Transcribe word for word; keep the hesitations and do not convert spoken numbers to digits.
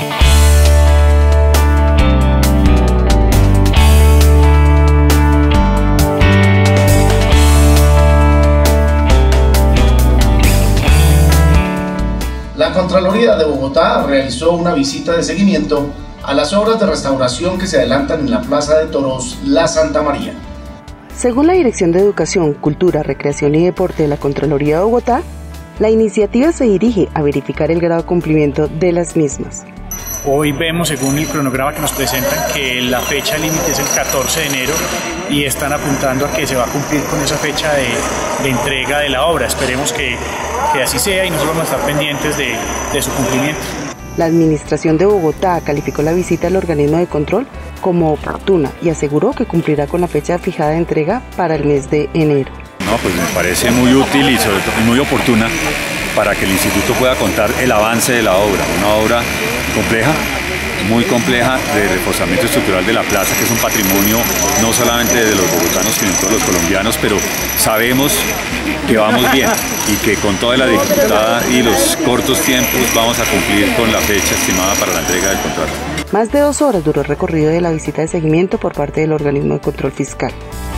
La Contraloría de Bogotá realizó una visita de seguimiento a las obras de restauración que se adelantan en la Plaza de Toros La Santa María. Según la Dirección de Educación, Cultura, Recreación y Deporte de la Contraloría de Bogotá, la iniciativa se dirige a verificar el grado de cumplimiento de las mismas. Hoy vemos, según el cronograma que nos presentan, que la fecha límite es el catorce de enero y están apuntando a que se va a cumplir con esa fecha de, de entrega de la obra. Esperemos que, que así sea y nosotros vamos a estar pendientes de, de su cumplimiento. La Administración de Bogotá calificó la visita al organismo de control como oportuna y aseguró que cumplirá con la fecha fijada de entrega para el mes de enero. No, pues me parece muy útil y sobre todo muy oportuna para que el instituto pueda contar el avance de la obra, una obra compleja, muy compleja de reforzamiento estructural de la plaza, que es un patrimonio no solamente de los bogotanos, sino de todos los colombianos, pero sabemos que vamos bien y que con toda la dificultad y los cortos tiempos vamos a cumplir con la fecha estimada para la entrega del contrato. Más de dos horas duró el recorrido de la visita de seguimiento por parte del organismo de control fiscal.